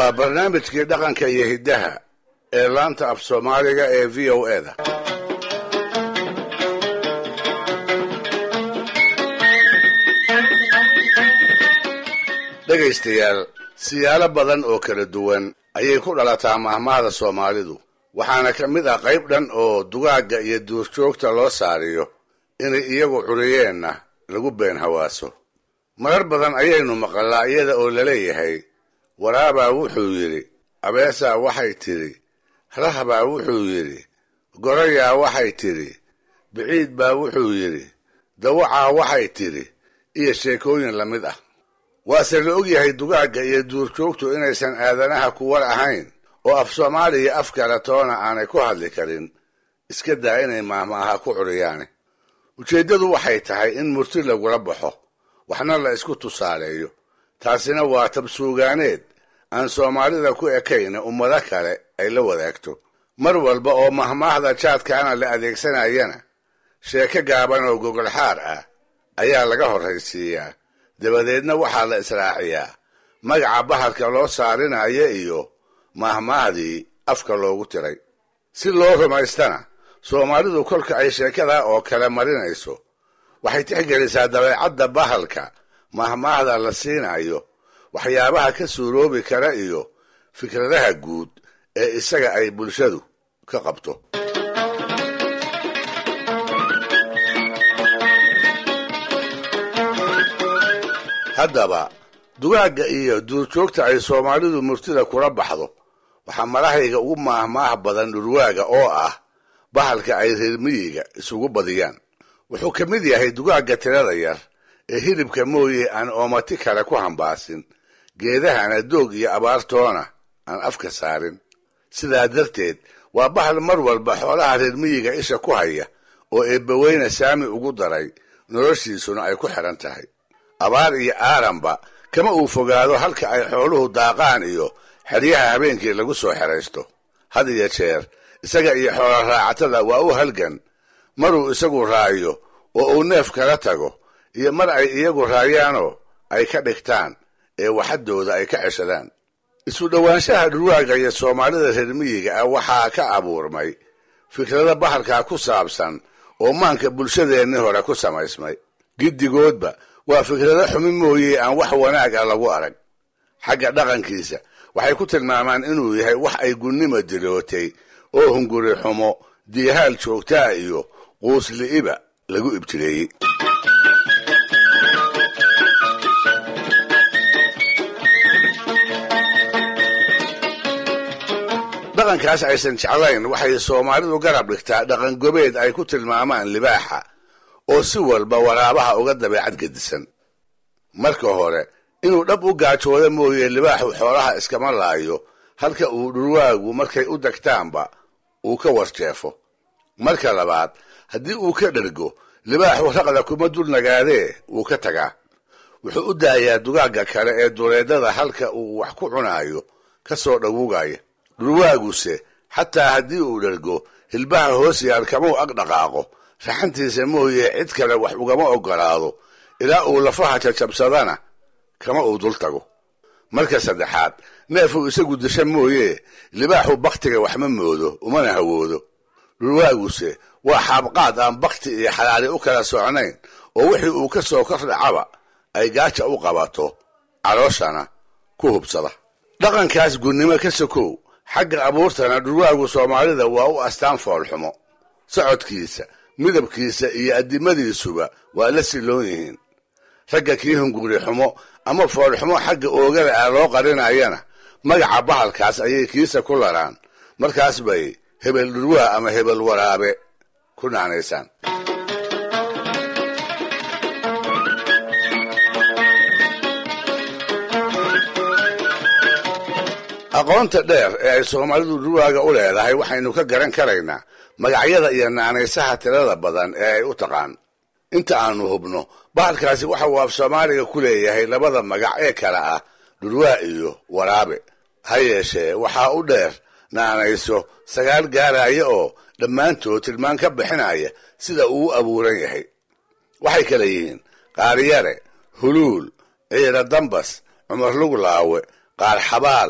waa barnaamijkii dhaqanka iyo hiddaha ee laanta af soomaaliga ee v o a da dhegaystayaal siyaalo badan oo kala duwan ayay ku dhalataa mahmahda soomaalidu waxaana ka mid ah qayb dhan oo dugaagga iyo duurjoogta loo saariyo inay iyagu curiyeenna lagu been hawaaso marar badan ayaynu maqalnaa iyada oo laleeyahay waraabaa wuxuu yidhi abeesaa waxay tidhi rahbaa wuxuu yidhi gorayaa waxay tidhi biciid baa wuxuu yidhi dawacaa waxay tidhi iyo sheekooyin la mid ah waase la og yahay dugaagga iyo duurjoogtu inaysan aadanaha kuwar ahayn oo af soomaali iyo af kale toona aanay ku hadli karin iska daa inay mahmaaha ku curiyaane ujeeddadu waxay tahay in murti lagula baxo waxna la isku tusaaleeyo taasina waa tabsuugaaneed aan soomaalida ku ekayna ummado kale ay la wadaagto mar walba oo mahmaahda jaadkaana la adeegsanayana sheeko gaaban oo gogolxaar ah ayaa laga horraysiiyaa dabadeedna waxaa la israaciyaa magaca bahalka loo saarinayo iyo mahmaahdii afka loogu tiray si loo rumaystana soomaalidu kolka ay sheekadaa oo kale marinayso waxay tixgelisaa dabeecadda bahalka mahmaahda la siinayo waxyaabaha ka suuroobi kara iyo fikradaha guud ee isaga ay bulshadu ka qabto haddaba dugaagga iyo duurjoogta ay soomaalidu murtida kula baxdo waxaa marahayga ugu maahmaah badan dhurwaaga oo ah bahalka ay reer miyiga isugu badiyaan wuxuu ka mid yahay dugaagga tirada yar ee hilibka mooye aan oomati kale ku hambaasin geedahana doog iyo abaartoona aan afka saarin sidaa darteed waa bahal mar walba xoolaha reer miyiga isha ku haya oo eebbaweyne saami ugu daray noloshiisuna ay ku xidhan tahay abaar iyo aaranba kama uu fogaado halka ay xooluhu daaqaan iyo xeryaha habeenkii lagu soo xeraysto had iyo jeer isaga iyo xoola raacatada waa u halgan maruu isagu raayo oo uu neef kala tago iyo mar ay iyagu raayaanoo ay ka dhigtaan ee waxadooda ay ka ceshadaan isu dhowaanshaha dhurwaaga iyo soomaalida reer miyiga ah waxaa ka abuurmay fikrada bahalkaa ku saabsan oo maanka bulshadeenni hore ku samaysmay giddigoodba waa fikrado xumi mooye aan wax wanaag ah lagu arag xagga dhaqankiisa waxay ku tilmaamaan inuu yahay wax ay gunnima dilootay oo hunguri xumo diihaal joogtaa iyo quusli'iba lagu ibtireeyey dhaqankaas aysan jeclayn waxay soomaalidu garab dhigtaa dhaqan gobeed ay ku tilmaamaan libaaxa oo si walba waraabaha uga dabeecad gedisan marka hore inuu dhab u gaajooda mooye libaaxu xoolaha iskama laayo halka uu dhurwaagu markay u degtaanba uu ka warjeefo marka labaad haddii uu ka dhergo libaaxu raqda kuma dul nagaadee wuu ka tagaa wuxuu u daayaa dugaagga kale ee duleedada halka uu wax ku cunaayo ka soo dhawugaya dhurwaaguse xataa haddii uu dhergo hilbaha hoos yaal kamau ag dhaqaaqo raxantiisa mooye cid kale wax ugama oggolaado ilaa uu lafaha jajabsadana kama uu dul tago marka saddexaad neefuu isagu disha mooye libaaxu bakhtiga wax ma moodo umana hawoodo dhurwaaguse waa xaabqaad aan bakhti iyo xalaali u kala socnayn oo wixii uu ka soo kor dhacaba ay gaaja u qabato calooshana ku hubsada dhaqankaas gunnimo ka sokow xagga abuurtana dhurwaagu soomaalida waa u astaan foolxumo socodkiisa midabkiisa iyo addimadiisuba waa la siloon yihiin ragga kii hunguri xumo ama foolxumo xagga oogada ah loo qarinayana magaca bahalkaas ayay kiisa ku laraan markaas bay hebel dhurwaa ama hebel waraabe ku naanaysaan aqoonta dheer ee ay soomaalidu dhurwaaga u leedahay waxaynu ka garan karaynaa magacyada iyo naanaysaha tirada badan ee ay u taqaan inta aanu hubno bahalkaasi waxa uu af soomaaliga ku leeyahay labada magac ee kale ah dhurwaa iyo waraabe ha yeeshee waxaa u dheer naanayso 9 gaaraya oo dhammaantood tilmaan ka bixinaya sida uu u abuuran yahay waxay kale yihiin qaariyare huluul ciira dambas cumar luglaawe qaar xabaal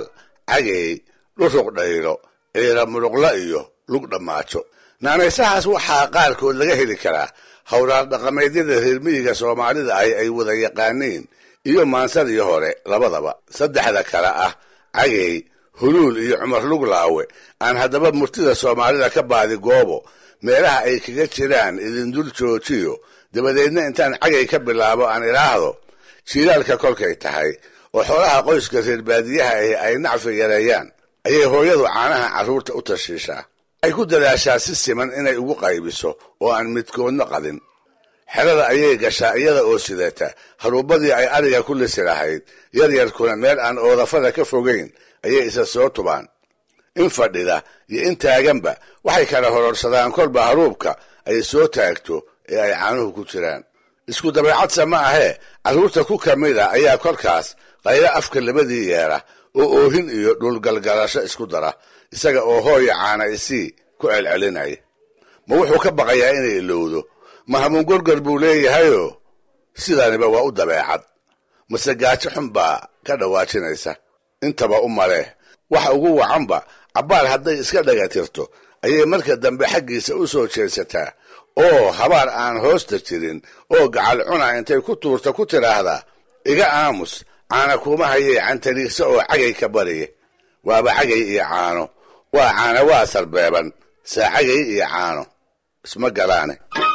cagey, dhuruq dhaylo, ciira muruqla iyo lug dhammaajo. naanaysahaas waxaa qaarkood laga heli karaa hawraar dhaqameedyada reer miyiga soomaalida ay wada yaqaaniin iyo maansadii hore labadaba. saddexda kale ah cagey, huluul iyo cumar luglaawe aan haddaba murtida soomaalida ka baadi goobo meelaha ay kaga jiraan idindul joojiyo, dabadeedna intaan cagey ka bilaabo aan idhaahdo jiilaalka kolkay tahay oo xoolaha qoyska reer baadiyaha ay nacfi yareeyaan ayay hooyadu caanaha carruurta u tashiishaa. ay ku dadaashaa si siman inay ugu qaybiso oo aan midkoodna qadin. xerada ayay gashaa iyada oo sidata haruubadii ay ariga ku lisi lahayd, yaryarkuna meel aan oodafada ka fogayn ayay isa soo tubaan. in fadhida iyo in taaganba waxay kala hororsadaan kolba haruubka ay soo taagto ee ay caanuhu ku jiraan. isku dabeecadsa ma ahee carruurta ku ka mida ayaa kolkaas qaylo afka labadii yeera oo oohin iyo dhulgalgalasho isku dara, isaga oo hooya caana isii ku celcelinaya. ma wuxuu ka baqayaa inay ilowdo? ma hamuun gorgor buu leeyahayoo sidaniba waa u dabeecad? mase gaajo xun baa ka dhawaajinaysa? intaba u maleh. waxa ugu wacanba cabbaar hadday iska dhagatirto ayay marka dambe xaggiisa u soo jeedsataa oo habaar aan hoosta jirin oo gacal cuna intay ku tuurta ku tidhaahdaa iga aamus, caana kuma hayay cantariigsa oo cagay ka bariye. waaba cagay iyo caano, waa caana waa sarbeeban, saa cagay iyo caano isma galaane.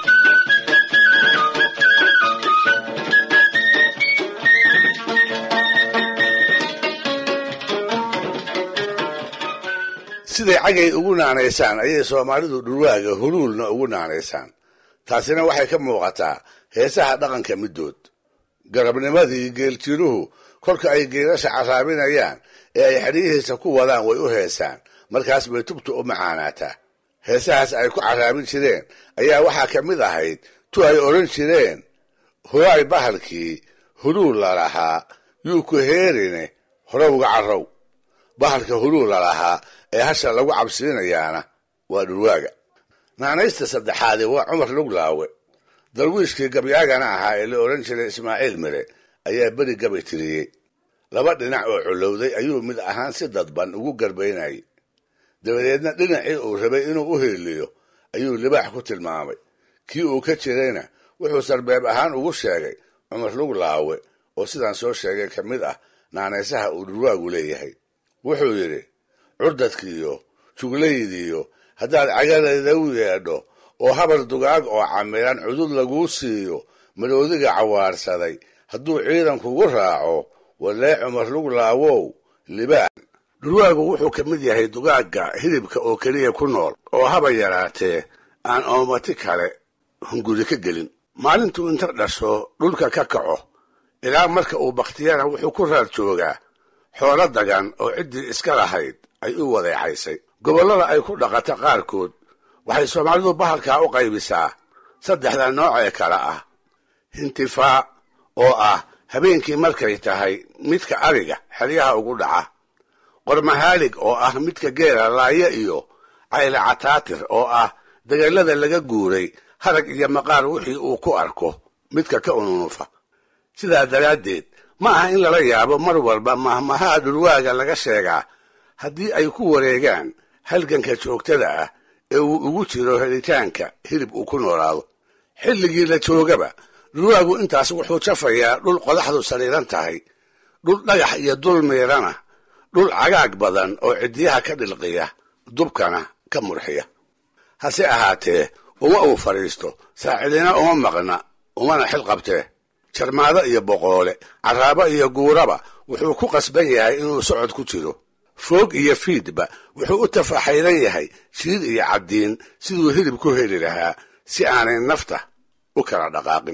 siday cagay ugu naanaysaan ayay soomaalidu dhurwaaga huluulna ugu naanaysaan. taasina waxay ka muuqataa heesaha dhaqanka middood. garabnimadii geeljiruhu kolka ay geelasha carraabinayaan ee ay xedhiyihiisa ku wadaan way u heesaan, markaas bay tubtu u macaanaataa. heesahaas ay ku carraabin jireen ayaa waxaa ka mid ahayd tu ay odhan jireen horaay bahalkii huluul lalahaa yuu ku heerine horowga carrow. bahalka huluul lalahaa ee hasha lagu cabsiinayaana waa dhurwaaga. naanaysta saddexaadi waa cumar luglaawe. darwiishkii gabyaagana ahaa ee la odhan jiray ismaaciil mire ayaa beri gabay tiriyey. laba dhinac oo colowday ayuu mid ahaan si dadban ugu garbaynayay. dabadeedna dhinacii uu rabay inuu u heeliyo ayuu libaax ku tilmaamay. kii uu ka jirayna wuxuu sarbeeb ahaan ugu sheegay cumar luglaawe oo sidaan soo sheegay ka mid ah naanaysaha uu dhurwaagu leeyahay. wuxuu yidhi curdadkiiyo juglaydiiyo haddaad cagadayda u yeedho oo habar dugaag oo camiran cudud laguu siiyo maroodiga cawaarsaday hadduu ciidan kugu raaco walee cumar luglaawow libaax. dhurwaagu wuxuu ka mid yahay dugaagga hilibka oo keliya ku nool oo haba yaraatee aan oomati kale hunguri ka gelin. maalintuu inta dhasho dhulka ka kaco ilaa marka uu bakhtiyana wuxuu ku raar joogaa xoolo dagan oo ciddii iska lahayd ay u wadeecaysay. gobollada ay ku dhaqata qaarkood waxay soomaalidu bahalkaa u qaybisaa saddexda nooc ee kale ah: hintifaa oo ah habeenkii markay tahay midka ariga xeryaha ugu dhaca, qormahaalig oo ah midka geela laaya, iyo cayle cataatir oo ah dagaalada laga guuray harag iyo maqaar wixii uu ku arko midka ka ununufa. sidaa daraaddeed ma aha in lala yaabo mar walba mahmahaha dhurwaaga laga sheegaa haddii ay ku wareegaan halganka joogtada ah ee uu ugu jiro helitaanka hilib uu ku noolaado. xilligii la joogaba dhurwaagu intaas wuxuu jafayaa dhul qodaxdu sariiran tahay, dhul dhagax iyo dul miirana, dhul cagaag badan oo ciddiyaha ka dhilqiya, dubkana ka murxiya. hase ahaatee uma uu fadhiisto, saacidina uma maqna, umana xil qabtee. jarmaado iyo boqoole, carraabo iyo guuraba wuxuu ku qasban yahay inuu socod ku jiro. foog iyo fiidba wuxuu u tafaxaydan yahay jiid iyo caddiin siduu hilib ku heli lahaa si aanay nafta u kala dhaqaaqin.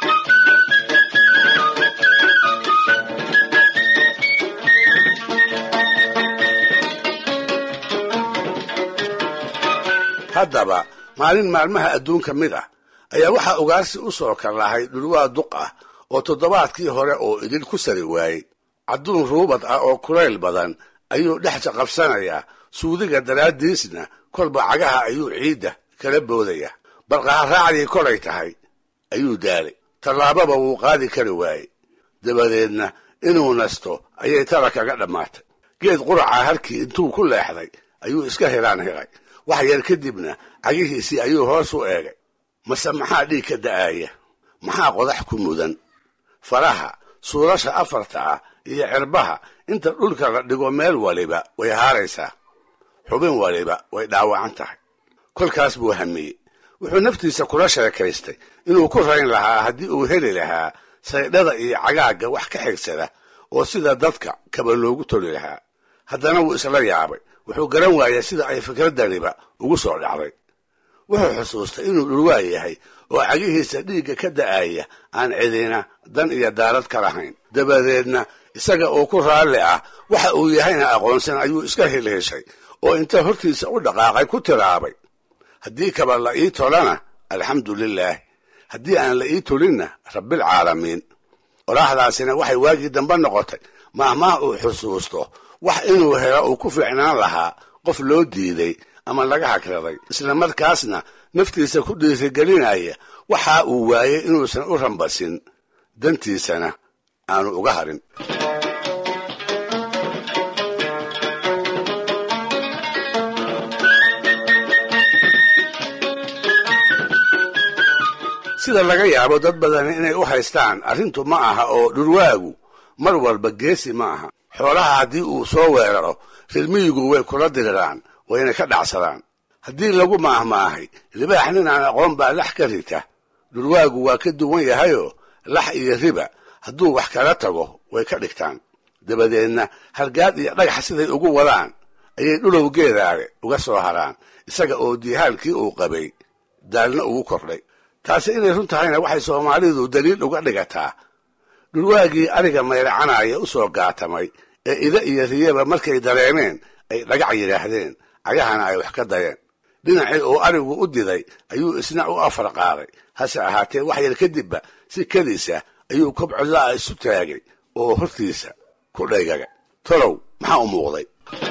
haddaba maalin maalmaha adduunka mid ah ayaa waxaa ugaarsi u soo kallahay dhurwaa duq ah oo toddobaadkii hore oo idil ku sari waayey. cadduun ruubad ah oo kulayl badan ayuu dhex jaqabsanayaa, suudiga daraaddiisna kolba cagaha ayuu ciidda kala boodaya. barqaharraacdii kolay tahay ayuu daalay, tallaababa wuu qaadi kari waayey. dabadeedna inuu nasto ayay tala kaga dhammaatay. geed quraca halkii intuu ku leexday ayuu iska hiraan hiray wax yar kadibna cagihiisii ayuu hoos u eegay mase maxaa dhiig ka da'aya maxaa qodax ku mudan faraha suurasha afarta ah iyo cirbaha inta dhulka la dhigo meel waliba way haaraysaa xubin waliba way dhaawacan tahay kolkaas buu hamiyey wuxuu naftiisa kula sheekaystay inuu ku rayn lahaa haddii uu heli lahaa saydhada iyo cagaagga wax ka xigsada oo sida dadka kaba loogu toli lahaa haddana wuu isla yaabay wuxuu garan waayay sida ay fikraddaniba ugu soo dhacday wuxuu xusuustay inuu dhurwaa yahay oo cagihiisa dhiigga ka da'aya aan cidina dan iyo daarad ka lahayn dabadeedna isaga oo ku raalli ah waxa uu yahayna aqoonsan ayuu iska hilheshay oo inta hortiisa u dhaqaaqay ku tiraabay haddii kaba la ii tolana alxamdu lilaah haddii aan la ii tolinna rabbilcaalamiin qoraaxdaasina waxay waagii dambe noqotay maahmaah uu xusuusto wax inuu helo uu ku fiicnaan lahaa qof loo diiday ama laga hagraday isla markaasna naftiisa ku dhiirigelinaya waxa uu waayey inuusan u rambasin dantiisana aanu uga harin sida laga yaabo dad badan inay u haystaan arrintu ma aha oo dhurwaagu mar walba geesi ma aha xoolaha haddii uu soo weeraro reer miyigu way kula diriraan wayna ka dhacsadaan haddii lagu maahmaahay libaax nin aan aqoon baa lax ka rita dhurwaagu waa ka duwan yahayoo lax iyo riba hadduu wax kala tago way ka dhigtaan dabadeedna hargaad iyo dhagax siday ugu wadaan ayay dhulow geedaale uga soo haraan isaga oo diihaalkii uu qabay daalna ugu kordhay taasi inay run tahayna waxay soomaalidu daliil uga dhigataa dhurwaagii ariga mayracanaya u soo gaatamay ee ida iyo riyaba markay dareemeen ay dhagac yidhaahdeen cagahana ay wax ka dayeen dhinacii uu arigu u diday ayuu isna u afar qaaday hase ahaatee wax yar kadibba si kadiisa ayuu kobcodla'a isu taagay oo hortiisa ku dhaygaga tolow maxaa u muuqday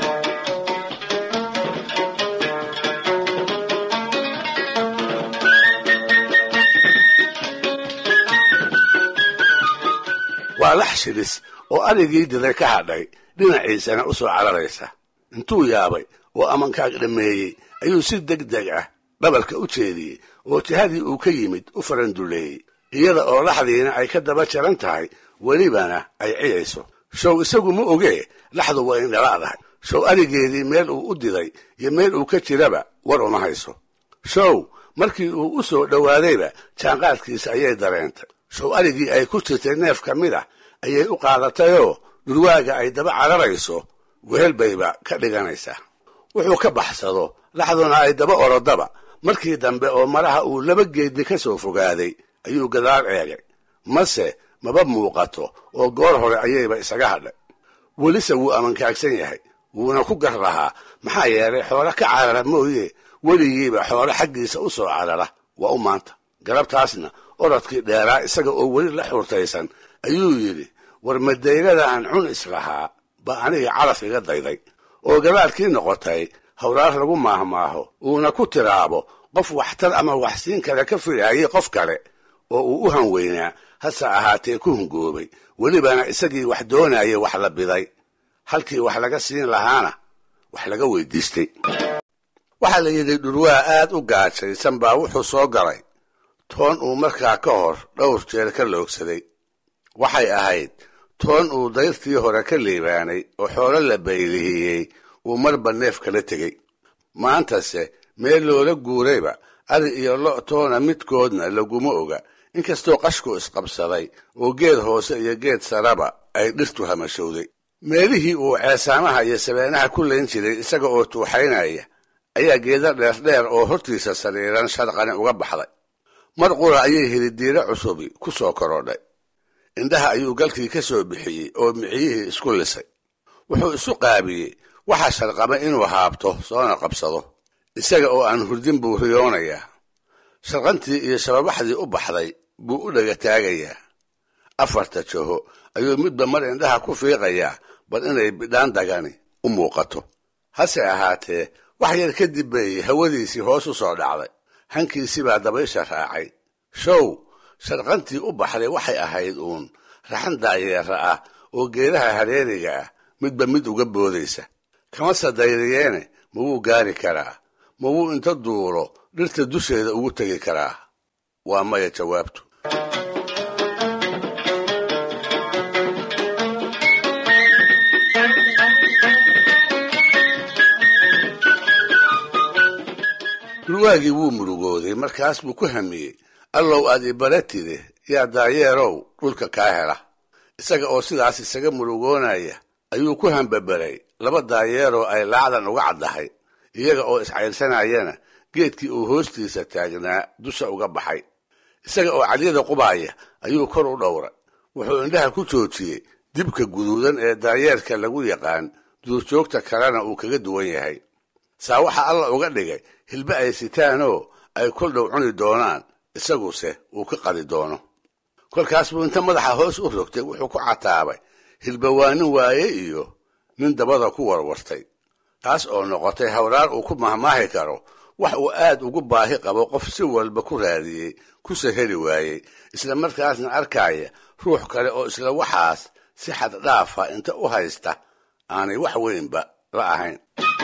waa lax shilis oo arigii diday ka hadhay dhinaciisana u soo cararaysa intuu yaabay oo amankaag dhammeeyey ayuu si degdeg ah dhabarka u jeediyey oo jihadii uu ka yimid u faranduleeyey iyada oo laxdiina ay ka daba jaran tahay welibana ay ciyayso show isagu ma ogee laxdu waa indhalaadahay show arigeedii meel uu u diday iyo meel uu ka jiraba war uma hayso show markii uu u soo dhowaadayba jaanqaadkiisa ayay dareentay show arigii ay ku jirtay neef ka mid ah ayay u qaadatayoo dhurwaaga ay daba cararayso wehel bayba ka dhiganaysaa wuxuu ka baxsado laxduna ay daba orodaba markii dambe oo maraha uu laba geedni ka soo fogaaday ayuu gadaal eegay mase maba muuqato oo goor hore ayayba isaga hadhay welise wuu amankaagsan yahay wuuna ku gar lahaa maxaa yeelay xoolo ka carara mooye weligiiba xoolo xaggiisa u soo carara waa u maanta galabtaasna orodkii dheeraa isaga oo weli la xurtaysan ayuu yidhi war madaylada aan cun islahaa ba aniga calaf iga dayday oo gadaalkii noqotay hawraar lagu maahmaaho uuna ku tiraabo qof waxtar ama waxsiin kale ka filaayay qof kale oo uu u hanweynaa hase ahaatee ku hungoobay welibana isagii wax doonaya wax la biday halkii wax laga siin lahaana wax laga weydiistay waxaa la yidhi dhurwaa aad u gaajaysan baa wuxuu soo galay toon uu markaa ka hor dhowr jeer ka loogsaday waxay ahayd toon uu dayrtii hore ka liibaanay oo xoolo la baylihiyey uu marba neef kala tegey maantase meel loola guurayba ari iyo lo' toona midkoodna laguma oga inkastoo qashku isqabsaday oo geed hoose iyo geed saraba ay dhirtu hamashowday meelihii uu ceesaamaha iyo sabeenaha ku layn jiray isaga oo tuuxaynaya ayaa geeda dheerdheer oo hortiisa sariiran sharqani uga baxday mar qura ayay hilidiiro cusubi ku soo korodhay indhaha ayuu galkii ka soo bixiyey oo miciyihii isku lisay wuxuu isu qaabiyey waxa sharqama inuu haabto soona qabsado isaga oo aan hurdin buu riyoonayaa sharqantii iyo shababaxdii u baxday buu u dhaga taagayaa afarta jaho ayuu midba mar indhaha ku fiiqayaa bal inay bidhaan dagani u muuqato hase ahaatee wax yar kadib bay hawadiisii hoos u soo dhacday hankiisii baa dabaysha raacay show sharqantii u baxday waxay ahayd uun raxan daayeera ah oo geedaha hareeriga ah midba mid uga boodaysa. Kama sadayriyeene ma wuu gaari karaa? Ma wuu inta duulo dhirta dusheeda ugu tegi karaa? Waa maya jawaabtu. dhurwaagii wuu murugooday, markaas buu ku hamiyey, allow aad ibaratide yaa daayeerow dhulka kaa hela. isaga oo sidaas isaga murugoonaya ayuu ku hambabaray laba daayeeroo ay laacdan uga caddahay, iyaga oo iscayrsanayana geedkii uu hoostiisa taagnaa dusha uga baxay. isaga oo calyada qubaaya ayuu kor u dhowray, wuxuu indhaha ku joojiyey dibka guduudan ee daayeerka lagu yaqaan, duurjoogta kalena uu kaga duwan yahay. saa waxa alla uga dhigay hilba ay sitaanoo ay kol dhow cuni doonaan, isaguse uu ka qadi doono. kolkaas buu inta madaxa hoos u rogtay wuxuu ku cataabay hilba waa nin waaye iyo nin dabada ku warwartay, taas oo noqotay hawraar uu ku mahmaahi karo wax uu aad ugu baahi qabo qof si walba ku raadiyey, kuse heli waayey, isla markaasna arkaya ruux kale oo isla waxaas si xad dhaafa inta u haysta aanay wax weynba la ahayn.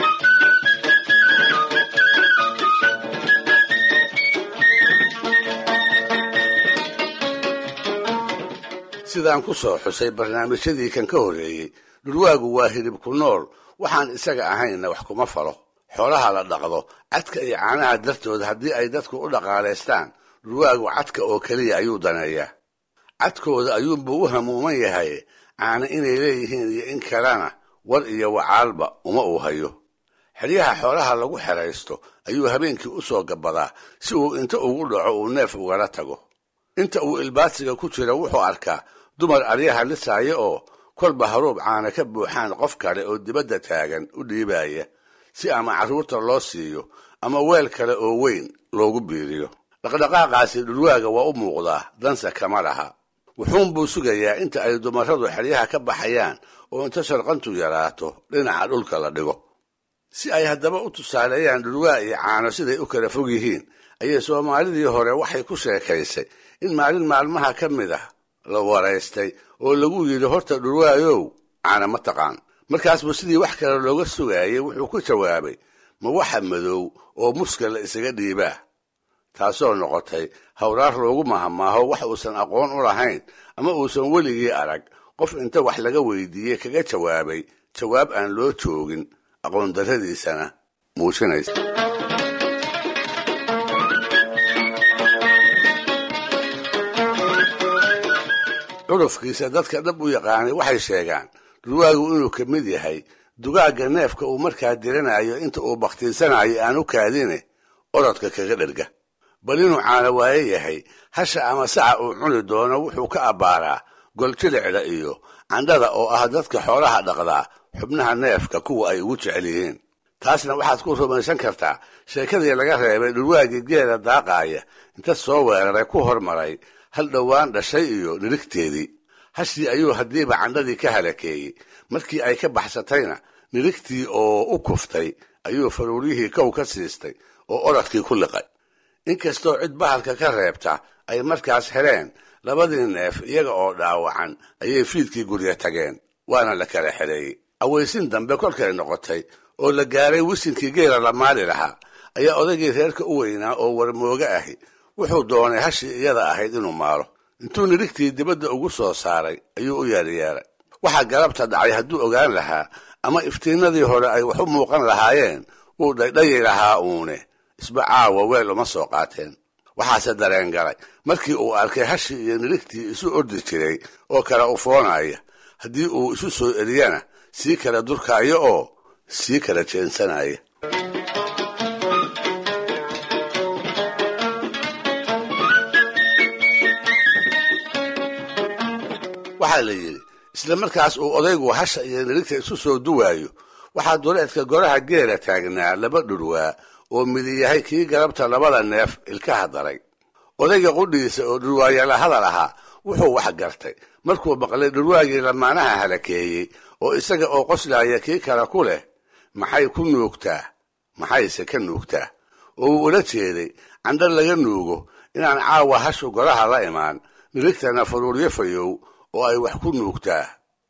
sidaan ku soo xusay barnaamijyadii kan ka horreeyey, dhurwaagu waa hilib ku nool, waxaan isaga ahaynna wax kuma falo. xoolaha la dhaqdo cadka iyo caanaha dartood haddii ay dadku u dhaqaalaystaan, dhurwaagu cadka oo keliya ayuu daneeyaa. cadkooda ayuunbuu u hamuuman yahay, caana inay leeyihiin iyo in kalena war iyo wacaalba uma uu hayo. xeryaha xoolaha lagu xeraysto ayuu habeenkii u soo gabadaa si uu inta ugu dhaco uu neef ugala tago. inta uu ilbaadsiga ku jira wuxuu arkaa dumar aryaha lisaaya oo kolba haruub caana ka buuxaan qof kale oo dibadda taagan u dhiibaya, si ama carruurta loo siiyo ama weel kale oo weyn loogu biiriyo. dhaqdhaqaaqaasi dhurwaaga waa u muuqdaa, danse kama laha. wuxuunbuu sugayaa inta ay dumarradu xeryaha ka baxayaan oo inta sharqantu yaraato dhinaca dhulka la dhigo. si ay haddaba u tusaaleeyaan dhurwaa iyo caano siday u kala fog yihiin, ayay soomaalidii hore waxay ku sheekaysay in maalin maalmaha ka mid ah la waraystay oo lagu yidhi, horta dhurwaayow caana ma taqaan? markaas buu sidii wax kale looga sugaayey wuxuu ku jawaabay, ma waxa madow oo muska la isaga dhiibaa? taasoo noqotay hawraar loogu mahamaaho wax uusan aqoon u lahayn ama uusan weligii arag, qof inta wax laga weydiiyey kaga jawaabay jawaab aan loo joogin, aqoon darradiisana muujinaysa. curufkiisa dadka dhab u yaqaanay waxay sheegaan dhurwaagu inuu ka mid yahay dugaagga neefka uu markaa diranayo inta uu bakhtiinsanayo aan u kaadine orodka kaga dherga. bal inuu caana waaye yahay, hasha ama saca uu cuni doono wuxuu ka abbaaraa goljilicda iyo candhada oo ah dadka xoolaha dhaqdaa xubnaha neefka kuwa ay ugu jecel yihiin. taasna waxaad ku rumaysan kartaa sheekadii laga reebay dhurwaagii geela daaqaaya inta soo weeraray ku hormaray hal dhowaan dhashay iyo nirigteedii. hashii ayuu haddiiba candhadii ka halakeeyey, markii ay ka baxsatayna nirigtii oo u kuftay ayuu faruuriyihii kow ka siistay oo orodkii ku liqay. inkastoo cid bahalka ka reebta ay markaas heleen, labadii neef iyaga oo dhaawacan ayay fiidkii gurya tageen, waana la kala xereeyey. awaysin dambe kolkay noqotay oo la gaaray wisinkii geela la maali lahaa, ayaa odaygii reerka u weynaa oo warmooga ahi wuxuu doonay hashii iyada ahayd inuu maalo. intuu nirigtii dibadda ugu soo saaray ayuu u yeeryeeray. waxaa galabta dhacay hadduu ogaan lahaa ama iftiinadii hore ay wax u muuqan lahaayeen, wuu dhaydhayi lahaa uune, isba caawa weel uma soo qaateen. waxaase dareen galay markii uu arkay hashii iyo nirigtii isu ordi jiray oo kala ufoonaya, haddii uu isu soo eriyana sii kala durkaayo oo sii kala jeensanaya. waxaa la yidhi isla markaas uu odaygu hasha iyo nirigta isu soo duwaayo, waxaa duleedka goraha geela taagnaa laba dhurwaa oo midi yahay kii galabta labada neef ilkaha daray. odayga qudhiisa oo dhurwaayala hadal ahaa wuxuu wax gartay markuu maqlay dhurwaagii lamaanaha halakeeyey oo isaga oo qoslaaya kii kale ku leh, maxay ku nuugtaa, maxayse ka nuugtaa? oo uu ula jeeday candha laga nuugo inaan caawa hashu goraha la imaan, nirigtana faruuryo fayow oo ay wax ku nuugtaa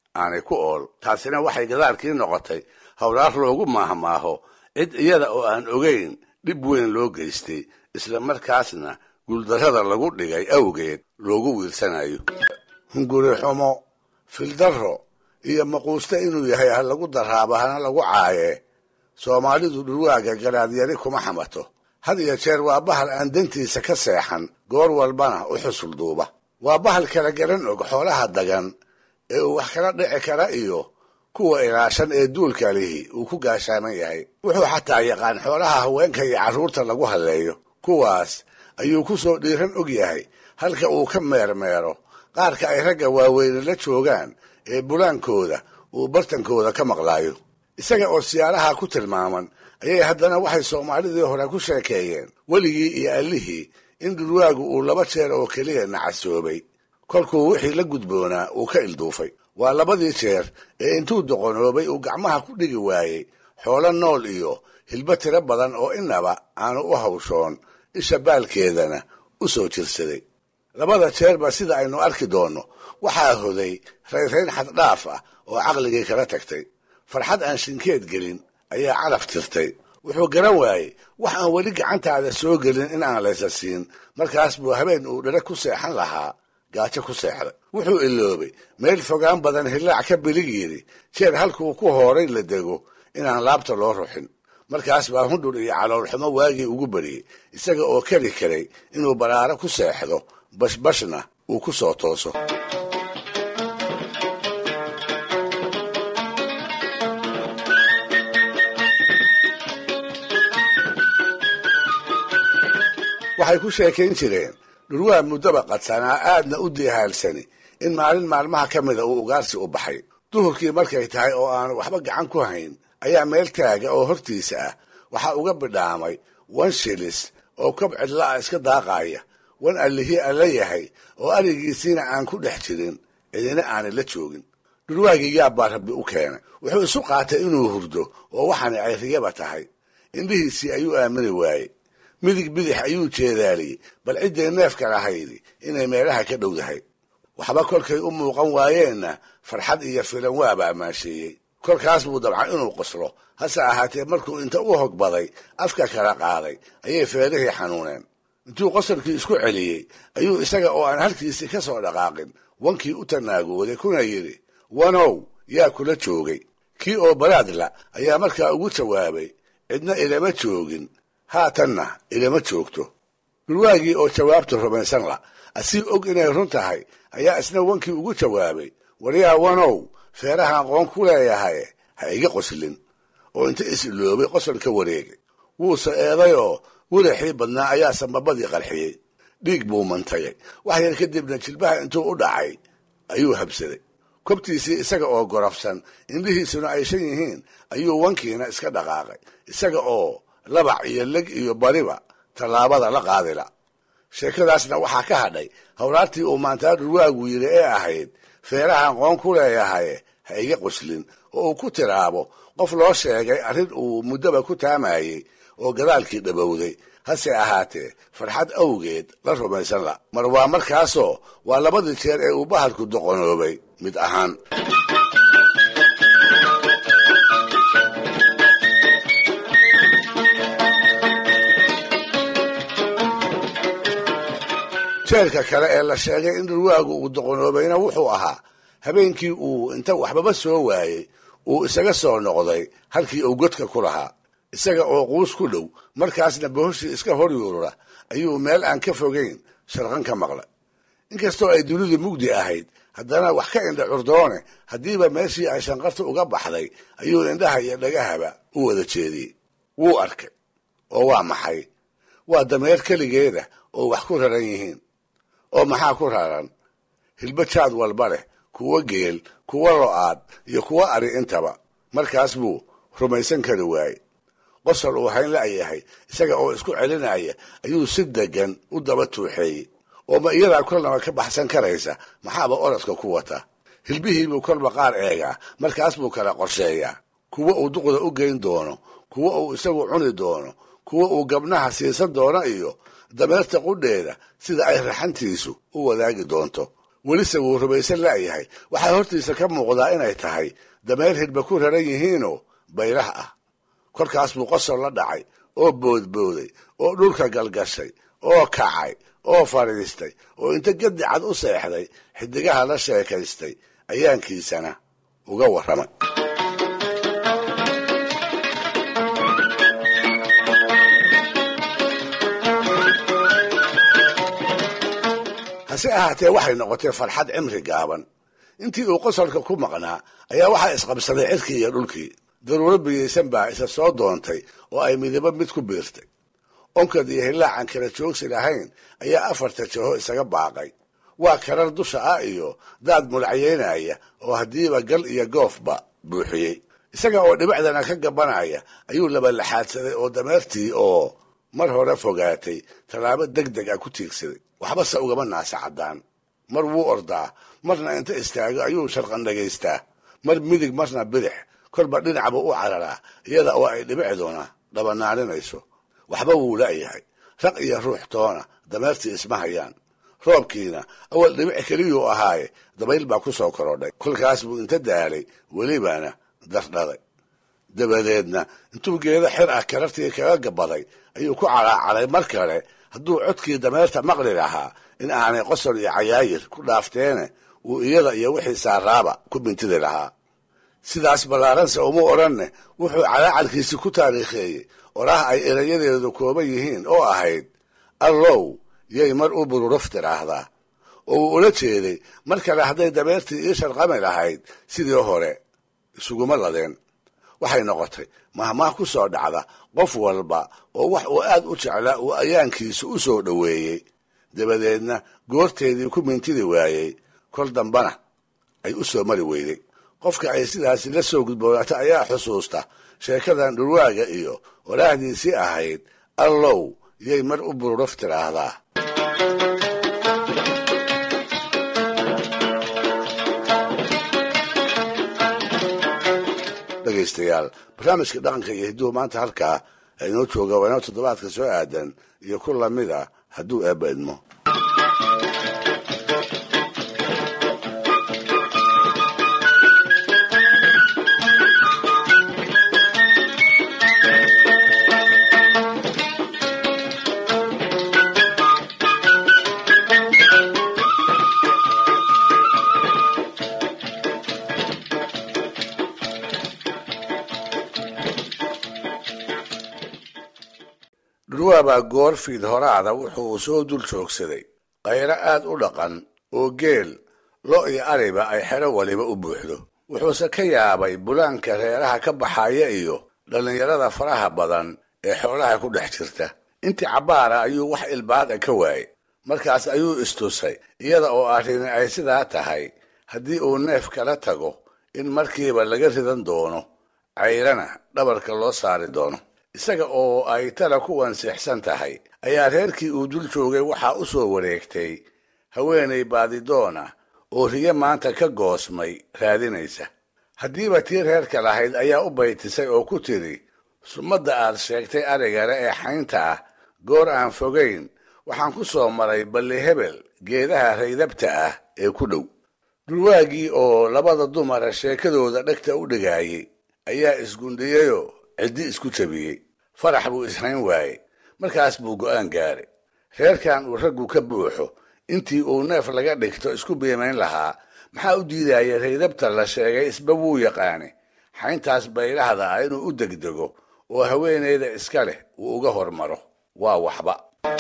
aanay ku ool. taasina waxay gadaalkii noqotay hawraar loogu maahmaaho cid iyada oo aan ogayn dhib weyn loo geystay, isla markaasna guuldarrada lagu dhigay awgeed loogu wiirsanayo. hunguri xumo, fildarro iyo maquusta inuu yahay ha lagu daraabo hana lagu caayee. soomaalidu dhurwaaga garaadyari kuma xamato. had iyo jeer waa bahal aan dantiisa ka seexan, goor walbana u xusul duuba. waa bahal kala garan og xoolaha dagan ee uu wax kala dhici kara iyo kuwa ilaashan ee duulka lihi uu ku gaashaaman yahay. wuxuu xataa yaqaan xoolaha haweenka iyo carruurta lagu halleeyo. kuwaas ayuu ku soo dhiiran og yahay halka uu ka meermeero qaarka ay ragga waaweyne la joogaan ee bulaankooda uu bartankooda ka maqlaayo. isaga oo siyaaraha ku tilmaaman ayay haddana waxay soomaalidii hore ku sheekeeyeen weligii iyo allihii in dhurwaagu uu 2 jeer oo keliya nacasoobay, kolkuu wixii la gudboonaa uu ka ilduufay. waa 2dii jeer ee intuu doqonoobay uu gacmaha ku dhigi waayey xoolo nool iyo hilbo tiro badan oo inaba aanu u hawshoon, isha baalkeedana u soo jirsaday. 2 jeerba sida aynu arki doonno waxaa hoday rayrayn xaddhaaf ah oo caqligii kala tagtay. farxad aan shinkeed gelin ayaa calaf tirtay. wuxuu garan waayey wax aan weli gacantaada soo gelin in aan laysa siin. markaas buu habeen uu dhare ku seexan lahaa gaajo ku seexday. wuxuu iloobay meel fogaan badan hillaac ka bilig yidhi jeer halkuu ku hooray la dego inaan laabta loo ruxin. markaas baa hundhur iyo caloolxumo waagii ugu bariyey, isaga oo kari karay inuu baraaro ku seexdo, bashbashna uu ku soo tooso. waxay ku sheekayn jireen dhurwaa muddaba qadsanaa aadna u diihaalsani in maalin maalmaha ka mida uu ugaarsi u baxay. duhurkii markay tahay oo aanu waxba gacan ku hayn ayaa meel taaga oo hortiisa ah waxaa uga bidhaamay 1 shilis oo kob cidla'a iska daaqaaya. 1 allihii alla yahay oo arigiisiina aan ku dhex jirin, cidina aanay la joogin. dhurwaagii yaabbaa rabbi u keenay. wuxuu isu qaatay inuu hurdo oo waxaani ay riyaba tahay. indhihiisii ayuu aamini waayey. midig bidix ayuu jeedaaliyey bal ciddii neefka lahaydi inay meelaha ka dhowdahay. waxba kolkay u muuqan waayeenna farxad iyo filan waaba ammaasheeyey. kolkaas buu dabcan inuu qoslo, hase ahaatee markuu inta u hogbaday afka kala qaaday ayay feerihii xanuuneen. intuu qosolkii isku celiyey ayuu isaga oo aan halkiisii ka soo dhaqaaqin wankii u tanaagooday kuna yidhi, wanow yaa kula joogay. kii oo baraadla ayaa markaa ugu jawaabay, cidna ilama joogin, haatanna ilama joogto. dhurwaagii oo jawaabta rumaysan la asii og inay run tahay ayaa isna wankii ugu jawaabay, waryaa wanow feerahaan qoon ku leeyahay ha iga qoslin. oo inta is-iloobay qosol ka wareegay. wuuse eedayoo wiraxii badnaa ayaa sambabadii qarxiyey. dhiig buu mantayay. wax yar kadibna jilbaha intuu u dhacay ayuu habsaday. kobtiisii isaga oo gorafsan, indhihiisuna ay shan yihiin, ayuu wankiina iska dhaqaaqay, isaga oo labac iyo leg iyo bariba tallaabada la qaadila. sheekadaasna waxaa ka hadhay hawraartii uu maantaa dhurwaagu yidhi ee ahayd feerahaan qoon ku leeyahay ha iga qoslin, oo uu ku tiraabo qof loo sheegay arrin uu muddaba ku taamayey oo gadaalkii dhabowday, hase ahaatee farxad awgeed la rumaysan la. mar waa markaasoo waa 2dii jeer ee uu bahalku doqonoobay mid ahaan. jeerka kale ee la sheegay in dhurwaagu uu doqonoobayna wuxuu ahaa habeenkii uu inta waxbaba soo waayey uu isaga soo noqday halkii uu godka ku lahaa. isaga oo quus ku dhow, markaasna bohoshii iska hor yuurura ayuu meel aan ka fogayn sharqan ka maqlay. inkastoo ay dunidu mugdi ahayd, haddana wax ka indha curdoone haddiiba meeshii ay shanqarta uga baxday ayuu indhaha iyo dhagahaba u wada jeediyey. wuu arkay. oo waa maxay? waa dameer keligeeda oo wax ku raran yihiin. oo maxaa ku raran? hilbo jaad walba leh, kuwo geel, kuwo lo'aad iyo kuwo ari intaba. markaas buu rumaysan kari waayey. qosol uu hayn la'yahay isaga oo isku celinaya ayuu si degan u daba tuuxeeyey. oo ma iyadaa kolnaba ka baxsan karaysa, maxaaba orodka ku wata? hilbihiibuu kolba qaar eegaa, markaas buu kala qorsheeyaa. kuwo uu duqda u geyn doono, kuwo uu isagu cuni doono, kuwo uu gabnaha siisan doono iyo dameerta qudheeda sida ay raxantiisu u wadaagi doonto. welise wuu rumaysan la'yahay waxaa hortiisa ka muuqdaa inay tahay dameer hidhba ku raran yihiinoo baylah ah. kolkaas buu qosol la dhacay oo boodbooday oo dhulka galgashay oo kacay oo fadhiistay oo inta gadi cad u seexday xidigaha la sheekaystay ayaankiisana uga warramay. hase ahaatee waxay noqotay farxad cimri gaaban. intii uu qosolka ku maqnaa ayaa waxaa isqabsaday cirkii iyo dhulkii. daruuro biyaysan baa isa soo doontay oo ay midaba mid ku biirtay. onkad iyo hilaacan kala joogsi lahayn ayaa afarta jaho isaga baaqay. waa karar dusha ah iyo daad mulacyeynaya oo haddiiba gal iyo goofba buuxiyey. isaga oo dhibicdana ka gabanaya ayuu labalaxaadsaday oo dameertii oo mar hore fogaatay tallaabo degdeg ah ku tiigsaday. waxbase ugama naasa caddaan. mar wuu ordaa, marna inta istaago ayuu sharqan dhagaystaa, mar midig marna bidix, kolba dhinacba u cararaa iyada oo ay dhibicduna dhabanaaninayso. waxba wuu la'yahay. raq iyo ruux toona dameertii isma hayaan. roobkiina awal dhibic keliyuu ahaaye dabayl baa ku soo korodhay. kolkaas buu inta daalay welibana dardhaday. dabadeedna intuu geedo xir ah karartii kaga gabaday ayuu ku calaacalay mar kale hadduu codkii dameerta maqli lahaa in aanay qosol iyo cayaayir ku dhaafteene uu iyada iyo wixii saaraaba ku bintidi lahaa. sidaas ballaaranse uma odhanne wuxuu calaacalkiisi ku taariikheeyey oraah ay erayadeedu kooban yihiin oo ahayd allow yay mar u bururuf tiraahdaa. oo uu ula jeeday mar kale hadday dameertii ii sharqami lahayd sidii hore isuguma ladeen. waxay noqotay mahmaah ku soo dhacda qof walba oo wax uu aad u jeclaa uu ayaankiisa u soo dhoweeyey, dabadeedna goorteedii ku mintidi waayey, kol dambana ay u soo mari weyday. qofka ay sidaasi la soo gudboonata ayaa xusuusta sheekadan dhurwaaga iyo waraahdiisii ahayd allow yay mar u bururuf tiraahdaa. dhegaystayaal, barnaamijka dhaqanka iyo hidduhu maanta halkaa inoo jooga waa inoo toddobaadka soo aadan iyo ku lamid a hadduu eebba idmo. dhurwaabaa goor fiid horaada wuxuu soo dul joogsaday qayro aad u dhaqan oo geel lo iyo ariba ay xero waliba u buuxdo. wuxuuse ka yaabay bulaanka reeraha ka baxaya iyo dhallinyarada faraha badan ee xoolaha ku dhex jirta. intii cabbaara ayuu wax ilbaada ka waayey. markaas ayuu istusay iyada oo arrini ay sidaa tahay haddii uu neef kala tago in markiiba laga ridan doono, cayrana dhabarka loo saari doono. isaga oo ay tala ku wanseexsan tahay ayaa reerkii uu dul joogay waxaa u soo wareegtay haweenay baadidoona oo riyo maanta ka goosmay raadinaysa. haddiiba tii reerka lahayd ayaa u baytisay oo ku tidhi, sumadda aad sheegtay arigale ee xaynta ah goor aan fogayn waxaan ku soo maray balli hebel geedaha raydabta ah ee ku dhow. dhurwaagii oo labada dumara sheekadooda dhegta u dhigaayey ayaa isgundhiyeyoo ciddi isku jabiyey. farax buu ishayn waayey. markaas buu go'aan gaaray. reerkan uu raggu ka buuxo intii uu neef laga dhigto isku biimayn lahaa maxaa u diidaya raydabta la sheegay isba wuu yaqaane xayntaas baylahda ah inuu u degdego oo haweeneyda iska leh uu uga hormaro. waa waxba.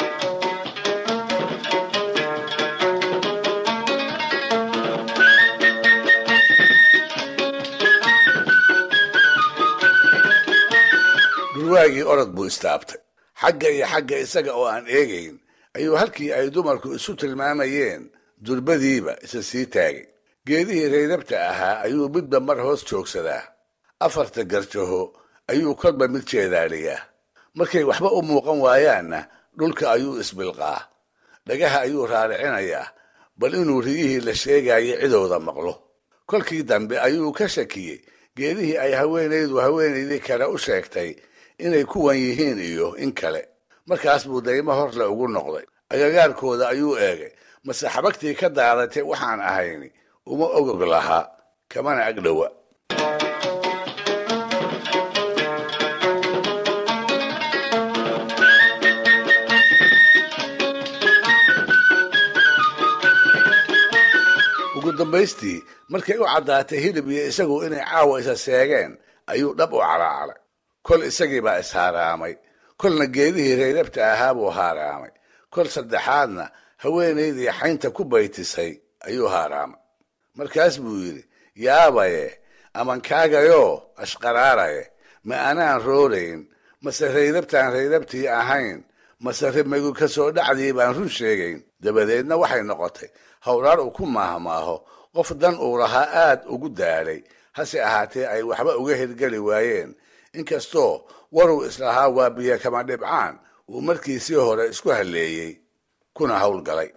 dhurwaagii orod buu istaabtay. xagga iyo xagga isaga oo aan eegayn ayuu halkii ay dumarku isu tilmaamayeen durbadiiba isa sii taagay. geedihii raydabta ahaa ayuu midba mar hoos joogsadaa. afarta garjaho ayuu kolba mid jeedaaliyaa. markay waxba u muuqan waayaanna dhulka ayuu isbilqaa. dhagaha ayuu raaricinayaa bal inuu riyihii la sheegayay cidooda maqlo. kolkii dambe ayuu ka shakiyey geedihii ay haweenaydii kale u sheegtay inay kuwan yihiin iyo in kale. markaas buu daymo horle ugu noqday. agagaarkooda ayuu eegay. mase xabagtii ka daadatay waxaan ahayni uma ogog lahaa kamana agdhowa. ugu dambaystii markay u caddaatay hilib iyo isagu inay caawa isa seegeen ayuu dhab u calaacalay. kol isagii baa ishaaraamay, kolna geedihii rayrabta ahaa buu haaraamay, kol saddexaadna haweenaydii xaynta ku baytisay ayuu haaraamay. markaas buu yidhi, yaabaye amankaagayoo ashqaraaraye, ma anaan roorayn, mase raydabtaan raydabtii ahayn, mase rimagu ka soo dhacdii baan run sheegayn. dabadeedna waxay noqotay hawraar uu ku maahmaaho qof dan uu lahaa aad ugu daalay, hase ahaatee ay waxba uga hirgeli waayeen, inkastoo waruu islahaa waa biyo kama dhibcaan uu markiisii hore isku halleeyey kuna howlgalay.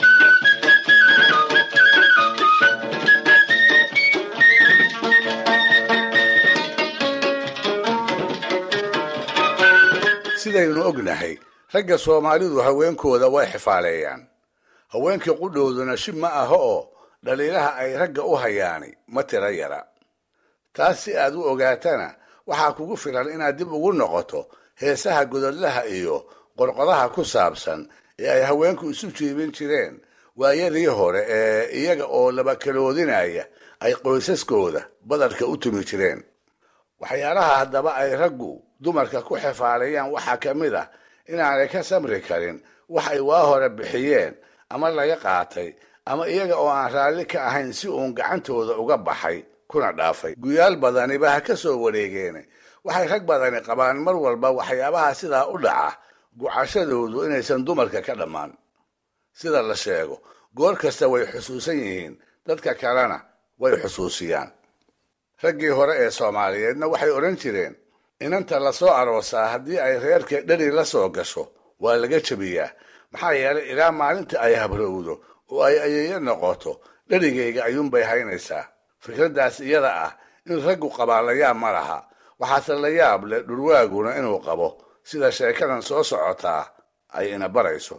sidaynu ognahay ragga Soomaalidu haweenkooda way xifaaleeyaan. haweenkii qudhooduna shib ma aha oo dhaliilaha ay ragga u hayaani ma tira yara. taas si aad u ogaatana waxaa kugu filan inaad dib ugu noqoto heesaha godadlaha iyo qorqodaha ku saabsan ee ay haweenku isu jiibin jireen waayadii hore ee iyaga oo laba kaloodinaya ay qoysaskooda badarka u tumi jireen. waxyaalaha haddaba ay raggu dumarka ku xifaaleeyaan waxaa ka mid ah inaanay ka samri karin wax ay waa hore bixiyeen ama laga qaatay ama iyaga oo aan raalli ka ahayn si uun gacantooda uga baxay kuna dhaafay. guyaal badaniba ha ka soo wareegeene waxay rag badani qabaan mar walba waxyaabaha sidaa u dhaca gucashadoodu inaysan dumarka ka dhammaan. sida la sheego goor kasta way xusuusan yihiin, dadka kalena way xusuusiyaan. raggii hore ee Soomaaliyeedna waxay odhan jireen inanta la soo aroosaa haddii ay reerka dheri la soo gasho waa laga jabiyaa, maxaa yeelay ilaa maalinta ay habrowdo oo ay ayeeyo noqoto dherigayga ayuunbay haynaysaa. fikraddaas iyada ah in raggu qabaa la yaab ma laha, waxaase la yaab leh dhurwaaguna inuu qabo, sida sheekadan soo socotaa ay ina barayso.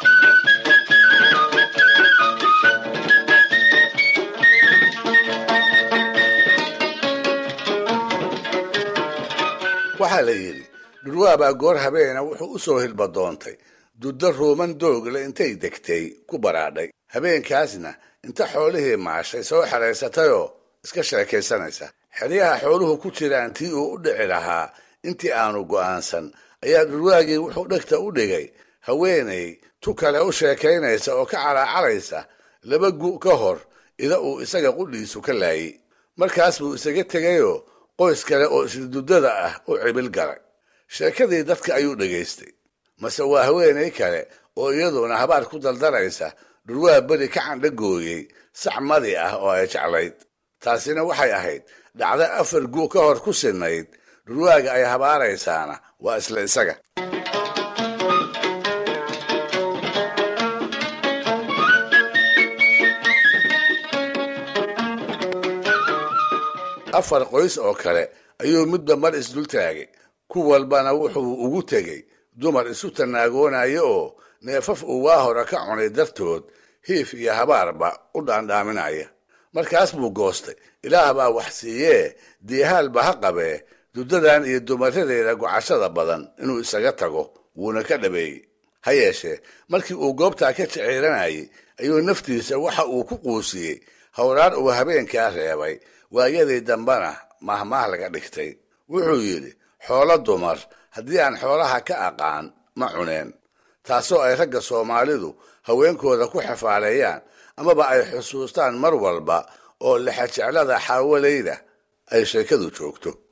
waxaa la yidhi dhurwaabaa goor habeena wuxuu u soo hilba doontay duddo ruuman doogle intay degtay ku baraadhay. habeenkaasna inta xoolihii maashay soo xeraysatayoo iska sheekaysanaysa. xeryaha xooluhu ku jiraan tii uu u dhici lahaa intii aanu go'aansan ayaa dhurwaagii wuxuu dhegta u dhigay haweenay tu kale u sheekaynaysa oo ka calaacalaysa laba gu' ka hor ida uu isaga qudhiisu ka laayey. markaas buu isaga tegayoo qoys kale oo isduddada ah u cibil galay. sheekadii dadka ayuu dhegaystay, mase waa haweenay kale oo iyaduna habaar ku daldalaysa dhurwaa beri ka candhagooyey sac madi ah oo ay jeclayd. taasina waxay ahayd dhacdo 4 gu' ka hor ku sinnayd. dhurwaaga ay habaaraysaana waa isla isaga. afar qoys oo kale ayuu midba mar isdul taagay. ku walbana wuxuu ugu tegey dumar isu tanaagoonaya oo neefaf uu waa hore ka cunay dartood hiif iyo habaarba u dhaandhaaminaya. markaas buu goostay ilaah baa wax siiyee diihaalba ha qabee duddadan iyo dumaradeeda gocashada badan inuu isaga tago, wuuna ka dhabeeyey. ha yeeshee markii uu goobtaa ka jiciiranayay ayuu naftiisa waxa uu ku quusiyey hawraar uu habeenkaa reebay, waayadii dambana mahmaah laga dhigtay. wuxuu yidhi, xoolo dumar haddii aan xoolaha ka aqaan ma cuneen. taasoo ay ragga Soomaalidu haweenkooda ku xifaaleeyaan amaba ay xusuustaan mar walba oo lexajeclada xaawalayda ay sheekadu joogto.